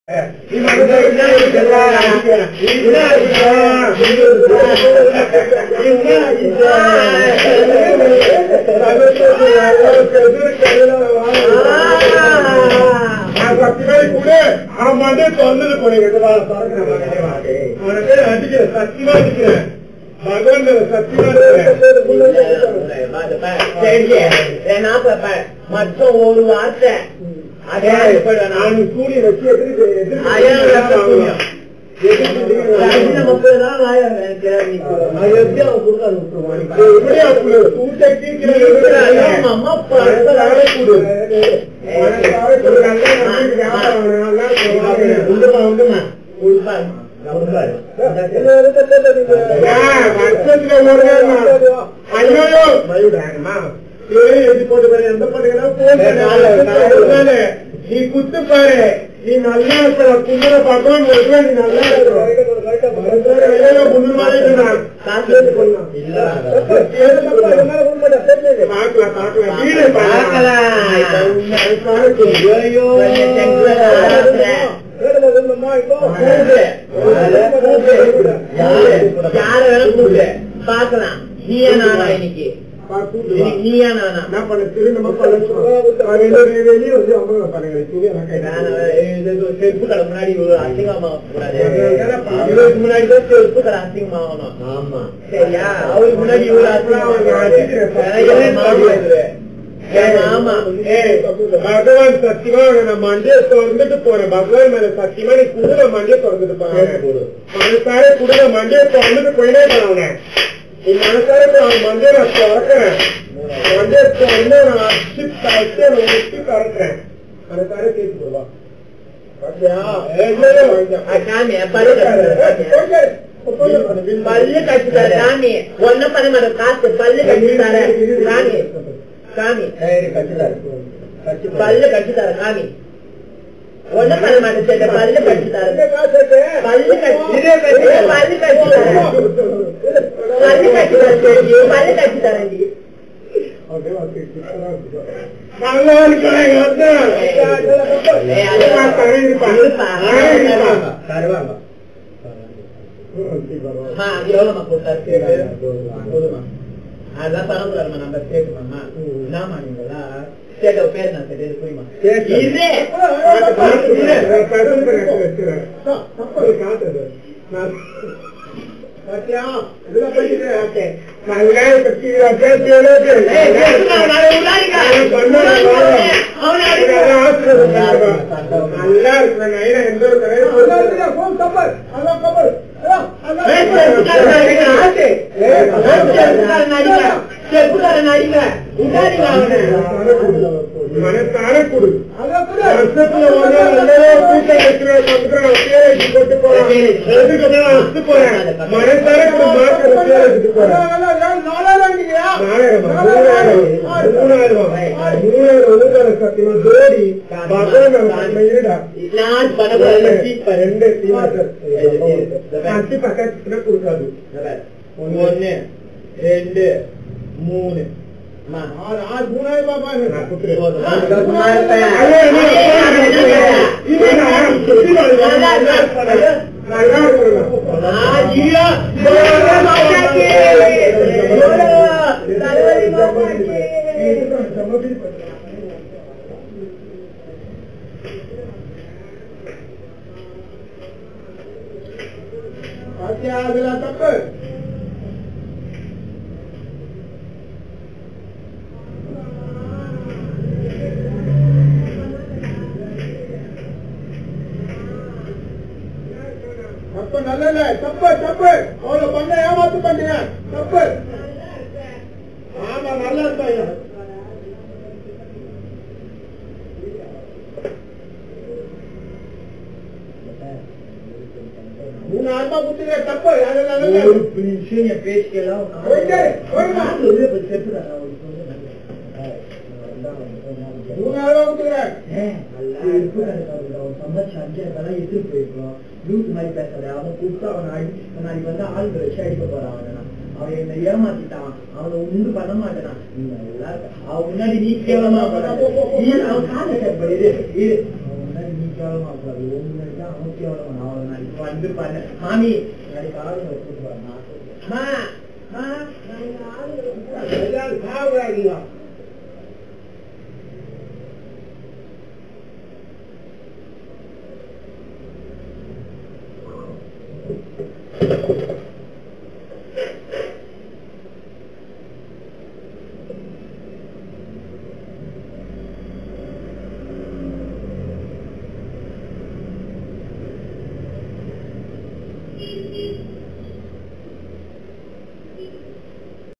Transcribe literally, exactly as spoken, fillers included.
தொந்தது போனீங்க சத்தியமா இருக்கிறேன் பகவான் சத்தியமா மற்ற ஒரு வார்த்தை நான் சூரிய வச்சு போட்டு எந்த பண்ணுங்க நீ குத்து பாரு நீ நல்லா இருக்கிற கும்பல பகவான் நீ நல்லா பாக்கலாம் நீயா நானா இன்னைக்கு நீயா நானா என்ன பண்ண திரும்ப வெளியே வந்து அவங்க செருப்பு கடை முன்னாடி ஒரு அசிங்கமா கூடாது இவருக்கு முன்னாடிதான் செருப்பு கடை அசிங்கமாகணும். ஆமா சரியா? அவருக்கு முன்னாடி இவரு அசிங்கமா பகவான் சத்தியமா நான் மண்டிய திறந்துட்டு போறேன். பகவான் மேல சத்தியமா நீ குடுற மண்டிய திறந்துட்டு போறேன். மனசார குடுற மண்டிய திறந்துட்டு போயிட்டே போறவங்க நீ மனசார அவன் மண்டிய நான் திறக்கிறேன். மண்டிய திறந்து நான் அச்சு கரைச்சு அதை ஒட்டி கறக்குறேன். மனசார கேட்டு போடுவா பல்லு கட்டுத்தாரு சாமி. ஒன்ன பண்ண மாட்டோம் காசு பல்லு கட்டுத்தாரு சாமி. சாமி பல்லு கட்டுத்தாரு சாமி. ஒன்ன பண்ண மாட்டேன் பல்லு கட்டுத்தாரு பல்லு கட்டி பல்லு கட்டுத்தாரு பல்லு கட்டுத்தாரு பல்லு கட்டுத்தாரண்டி. நல்லா அதெல்லாம் பரவாயில்ல நம்ம கேட்கணுமா? என்னமா நீங்களா கேட்ட பேர் நான் தெரியாது புரியுமா? நல்லா இருக்கிற எந்த ஒரு மனசார கொடு வருஷத்துல போட்டு போறேன். மனசார கொடு மாட்டு போறேன். மூணாயிரம் சத்தியமா ஜோடி ரெண்டு அஞ்சு பக்கத்துல கொடுக்காது. ஒன்னு ரெண்டு மூணு மூணாயிரம் ரூபாய் அதுல தப்பு. தப்பு நல்ல தப்பு தப்பு அவ்வளவு பண்ண ஏமாத்து பண்ணீங்க தப்பு. ஆமா நல்லா இருப்பாங்க. மூணாயிரம் ரூபாய் கொடுத்தீங்க தப்பு. விஷயம் பேசிக்கலாம் மூணாயிரம் ரூபாய் கொடுத்துக்கிறேன். சம்பாதிச்சு அஞ்சாயிரம் எடுத்துட்டு போயிருக்கோம். லூஸ் மாதிரி பேசுற அவன் கூப்பிட்டு அவன் அடி நாளைக்கு வந்து ஆளுங்க வச்சு அடிக்க போறான். அவனா அவன் என்ன ஏமாத்திட்டான். அவனை ஒண்ணு பண்ண மாட்டான். அவன் முன்னாடி நீ கேவலமா அவன் காலை அவன் முன்னாடி நீ கேவலமா அது ஒண்ணு அவசியம் நான் ஒரு நாளைக்கு வந்து பண்ண மாமி நாளைக்கு ஆளுங்களை கூட்டு வரேன் சாவுறாதீங்க